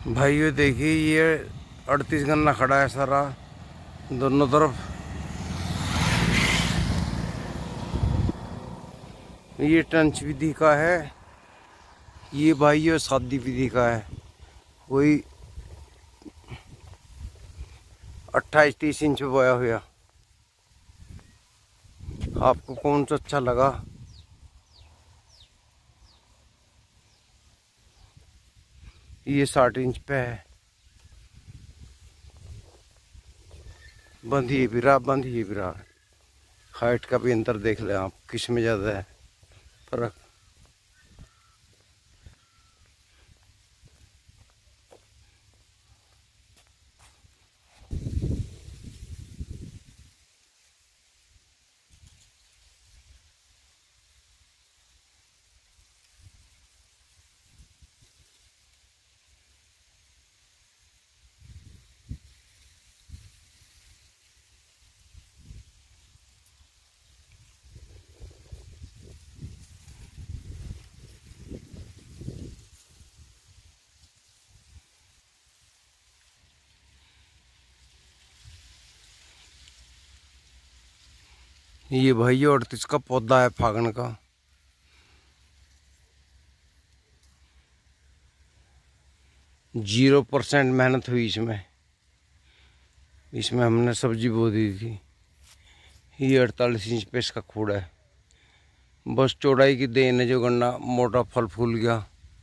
भाइयों देखिए, ये 38 गन्ना खड़ा है सारा दोनों तरफ। ये टंच विधि का है, ये भाइयों शादी विधि का है। कोई 28-30 इंच पे बोया हुआ। आपको कौन सा अच्छा लगा? ये 60 इंच पे है। बंधिए बिरा, बंधिए बिरा। हाइट का भी अंतर देख लें आप, किस में ज़्यादा है फर्क। ये भाइयों 38 का पौधा है फागण का। जीरो % मेहनत हुई इसमें। इसमें हमने सब्जी बो दी थी। ये 48 इंच पे इसका खूड़ है। बस चौड़ाई की देन है, जो गन्ना मोटा फल फूल गया।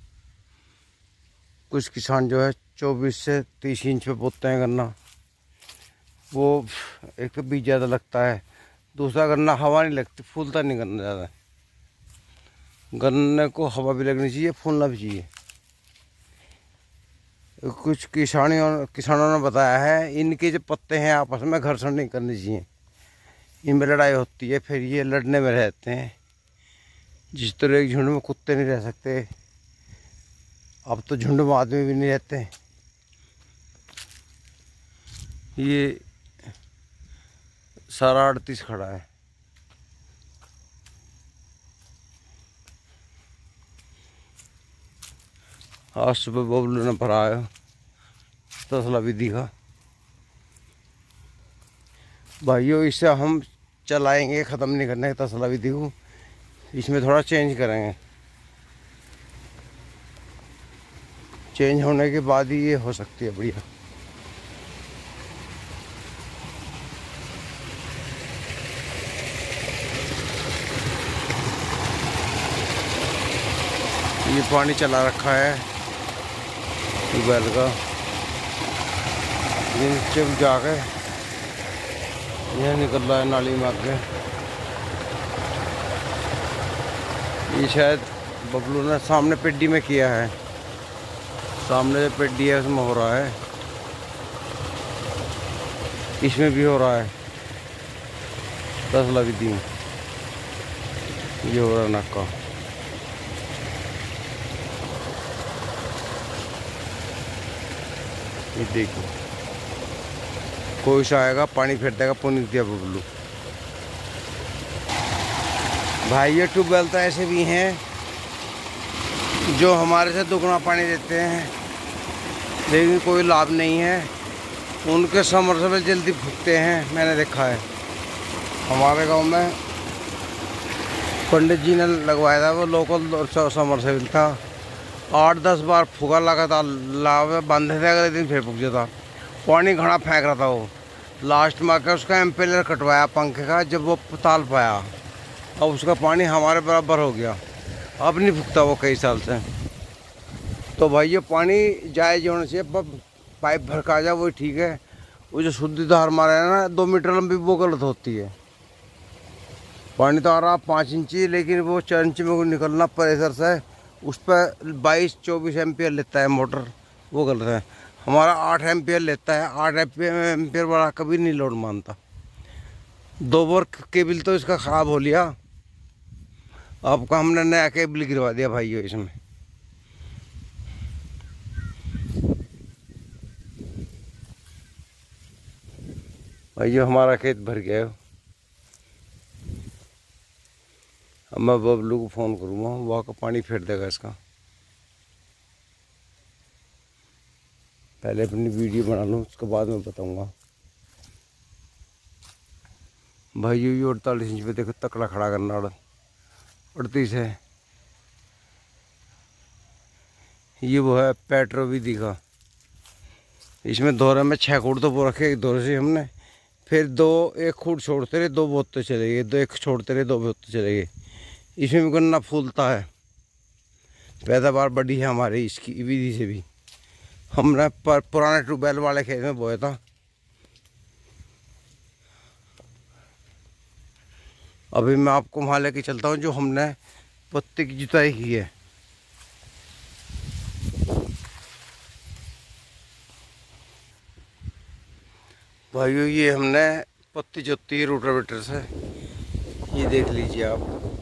कुछ किसान जो है 24 से 30 इंच पे बोते हैं गन्ना। वो एक तो बीज ज़्यादा लगता है, दूसरा गन्ना हवा नहीं लगती, फूलता नहीं गन्ना ज़्यादा। गन्ने को हवा भी लगनी चाहिए, फूलना भी चाहिए। कुछ किसानों ने बताया है, इनके जो पत्ते हैं आपस में घर्षण नहीं करनी चाहिए, इनमें लड़ाई होती है, फिर ये लड़ने में रहते हैं। जिस तरह एक झुंड में कुत्ते नहीं रह सकते, अब तो झुंड में आदमी भी नहीं रहते। ये सारा 38 खड़ा है। आज सुबह बबलू ने भरा है तसला विधि का। भाइयों इसे हम चलाएंगे, ख़त्म नहीं करने तसला विधि को, इसमें थोड़ा चेंज करेंगे। चेंज होने के बाद ही ये हो सकती है बढ़िया। ये पानी चला रखा है ट्यूबवेल का, ये नीचे जाके यह निकल रहा है नाली में आगे। ये शायद बबलू ने सामने पेड्डी में किया है, सामने जो पेड्डी है उसमें हो रहा है, इसमें भी हो रहा है तसला विधि। ये हो रहा है नाका। ये देखो, कोई सा आएगा पानी फेर देगा, पुनीत दिया बबलू। भाई ये ट्यूबवेल तो ऐसे भी हैं जो हमारे से दुगना पानी देते हैं, लेकिन कोई लाभ नहीं है। उनके समरसेबल जल्दी फूकते हैं, मैंने देखा है। हमारे गांव में पंडित जी ने लगवाया था, वो लोकल समरसेबल था। 8-10 बार फूका लगातार, लाभ बांधे थे, अगले दिन फिर फूक जाता। पानी घड़ा फेंक रहा था वो। लास्ट में आकर उसका एम्पेलर कटवाया पंखे का, जब वो ताल पाया, अब उसका पानी हमारे बराबर हो गया। अब नहीं फूकता वो कई साल से। तो भाई ये पानी जायज़ होना चाहिए, पाइप भड़का जाए वही ठीक है। वो जो शुद्ध धार मारा है ना 2 मीटर लंबी, वो गलत होती है। पानी तो आ रहा 5 इंची, लेकिन वो 4 इंची में निकलना प्रेशर से, उस पर 22-24 एम्पियर लेता है मोटर, वो गलत है। हमारा 8 एम्पियर लेता है, 8 एम्पियर बड़ा कभी नहीं लोड मानता। 2 बार केबल तो इसका ख़राब हो लिया, आपका हमने नया केबल गिरवा दिया भाइयों इसमें। भाइयों हमारा खेत भर गया है। अब मैं बबलू को फ़ोन करूँगा, वहाँ का पानी फेर देगा इसका। पहले अपनी वीडियो बना लूँ, उसके बाद मैं बताऊँगा। भाई ये 48 इंच पे देखो तकड़ा खड़ा करना, 38 है। ये वो है पेट्रो भी दिखा। इसमें दोहरे में 6 खूट तो वो रखे एक दोहरे से हमने, फिर एक खूट छोड़ते रहे, 2 बोतते चले गए, 2 एक छोड़ते रहे, 2 बोतते चले गए। इसमें भी गन्ना फूलता है, पैदावार बड़ी है हमारी इसकी विधि से भी। हमने पुराने ट्यूबवेल वाले खेत में बोया था। अभी मैं आपको वहाँ लेके चलता हूँ जो हमने पत्ती की जुताई की है। भाइयों ये हमने पत्ती जोती है रोटावेटर से, ये देख लीजिए आप।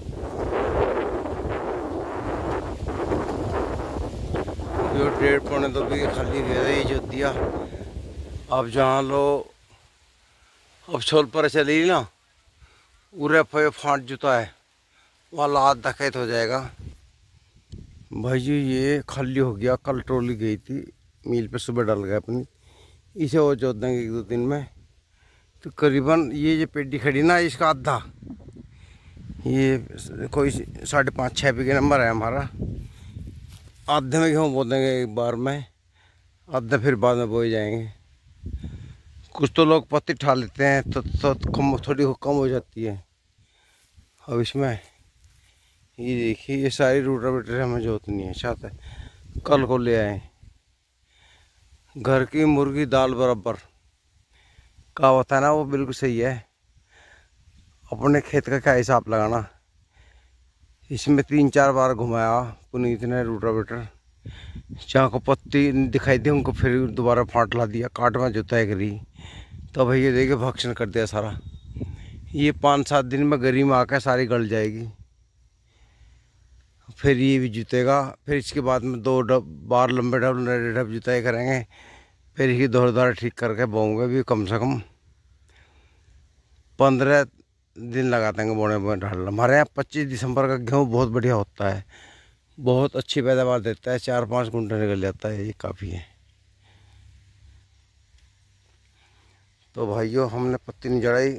जो 1.5-2 बीघे खाली गया ये जोत दिया। अब जहाँ लो अब छोल पर चली ना, उरे पे फांट जुता है, वहाँ लाद खेत हो जाएगा। भाइयों ये खाली हो गया, कल ट्रॉली गई थी मिल पे, सुबह डाल गया अपनी। इसे और जोत देंगे 1-2 दिन में। तो करीबन ये जो पेटी खड़ी ना, इसका आधा, ये कोई 5.5-6 बीघे नंबर है हमारा। आधे में गेहूँ बो देंगे एक बार में, आधे फिर बाद में बोए जाएंगे। कुछ तो लोग पत्ती ठा लेते हैं तो थोड़ी कम हो जाती है। अब इसमें ये देखिए, ये सारी रोटावेटर हमें जोतनी है, चाहते कल को ले आए। घर की मुर्गी दाल बराबर का होता है ना, वो बिल्कुल सही है। अपने खेत का क्या हिसाब लगाना। इसमें 3-4 बार घुमाया पुनीत ने रोटावेटर, जहाँ को पत्ती दिखाई दी उनको फिर दोबारा फांट ला दिया, काट में जुताई करी। तो भाई ये देखिए भक्षण कर दिया सारा। ये 5-7 दिन में गरी में आकर सारी गल जाएगी, फिर ये भी जुतेगा। फिर इसके बाद में 2 बार लंबे ढब जुताई करेंगे, फिर ये दोहरा ठीक करके बोएंगे भी। कम से कम 15 दिन लगा देंगे बोने में डालना। हमारे यहाँ 25 दिसंबर का गेहूँ बहुत बढ़िया होता है, बहुत अच्छी पैदावार देता है, 4-5 कुंटल निकल जाता है, ये काफ़ी है। तो भाइयों हमने पत्ती नहीं जड़ाई,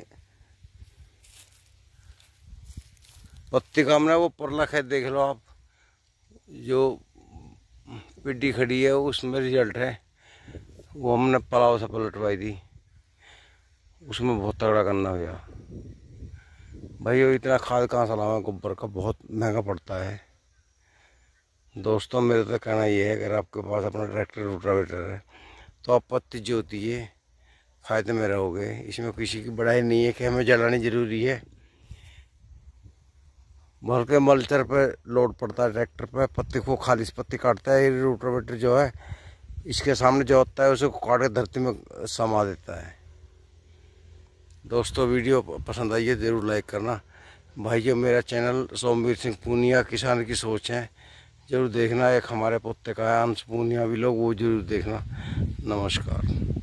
पत्ती का हमने वो परला खेत देख लो आप, जो पिड्डी खड़ी है उसमें रिजल्ट है। वो हमने पलाव से पलटवाई थी, उसमें बहुत तगड़ा करना हुआ। भाइयों इतना खाद कहाँ से लावा, गोबर का बहुत महंगा पड़ता है। दोस्तों मेरा तो कहना ये है, अगर आपके पास अपना ट्रैक्टर रोटावेटर है तो आप पत्ती जोतिए, फायदे में रहोगे। इसमें किसी की बड़ाई नहीं है कि हमें जलानी ज़रूरी है, बल्कि मल्चर पे लोड पड़ता है ट्रैक्टर पे। पत्ती को खाली पत्ती काटता है, ये रोटावेटर जो है इसके सामने जो होता है उसे काट के धरती में समा देता है। दोस्तों वीडियो पसंद आई है ज़रूर लाइक करना। भाइयों मेरा चैनल सोमवीर सिंह पूनिया किसान की सोच है ज़रूर देखना। एक हमारे पोते का है अंश पूनिया भी लोग, वो ज़रूर देखना। नमस्कार।